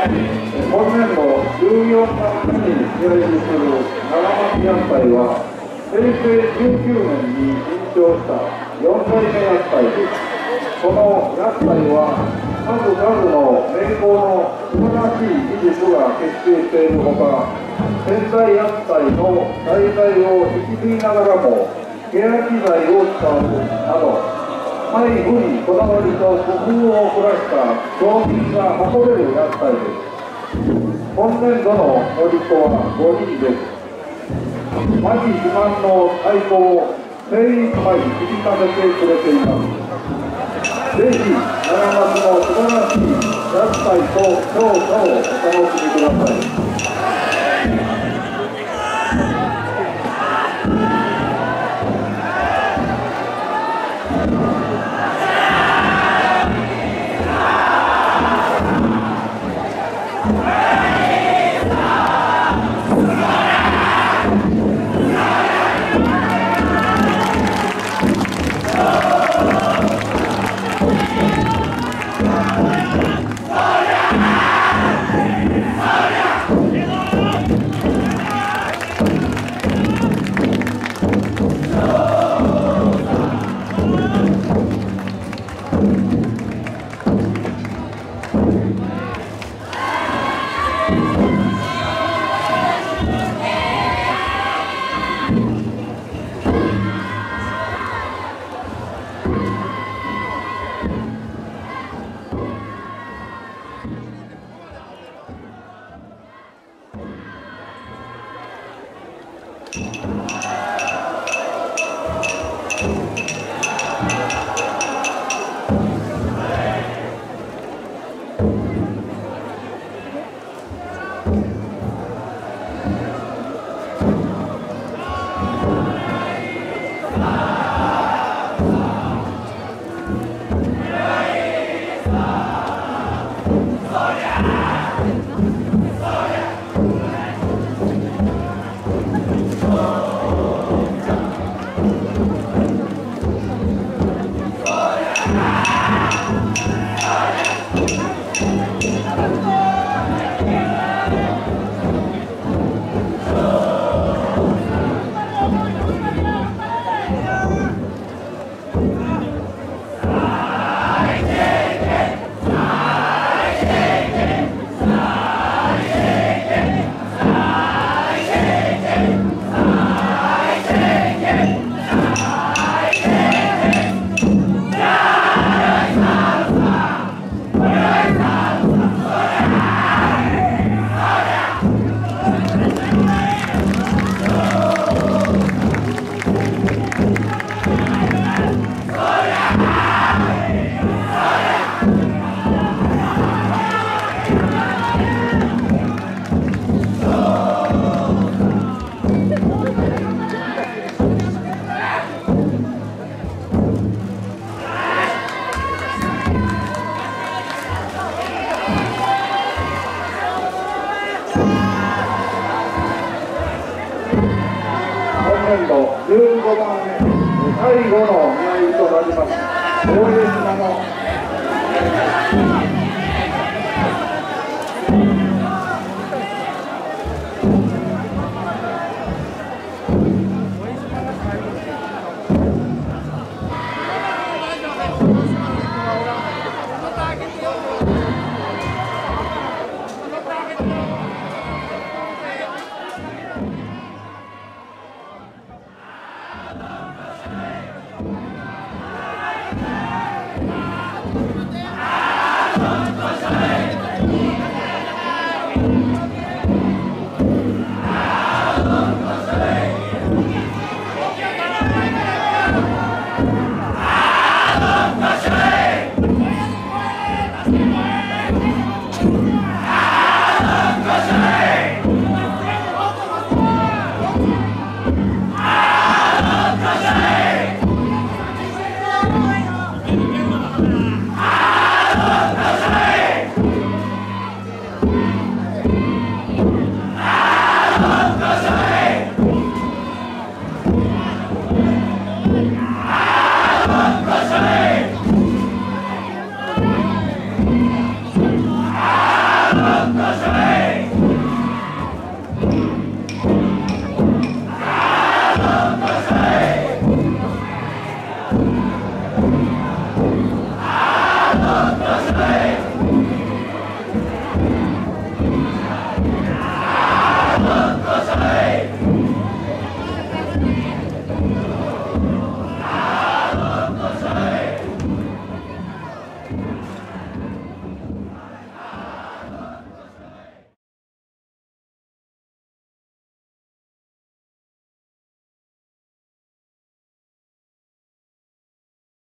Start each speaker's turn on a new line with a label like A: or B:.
A: 今年度14月に開催する長松屋台は、平成19年に新調した4代目屋台です。この屋台は、数々の名工の素晴らしい技術が結集しているほか、仙台屋台の題材を引き継ぎながらも、ケヤ機材を使うなど、細部にこだわりと工夫を凝らした商品が誇れる屋台です。今年度の乗り子は5人です。マジ自慢の太鼓を精一杯響かせてくれています。ぜひ長松の素晴らしい屋台と調査をお楽しみください。15番目、最後の宮入となります。大江島の
B: ったしゃい